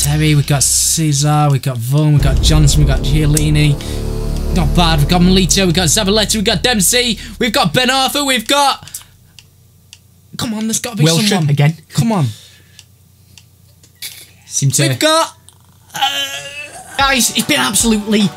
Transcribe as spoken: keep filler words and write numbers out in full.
Terry, we've got Cesar, we've got Vaughan, we've got Johnson, we've got Giolini. Not bad. We've got Melito, we've got Zabaleta, we've got Dempsey, we've got Ben Arthur, we've got... Come on, there's got to be Wilson someone. again. Come on. Seem to... We've got... Uh... Guys, it's been absolutely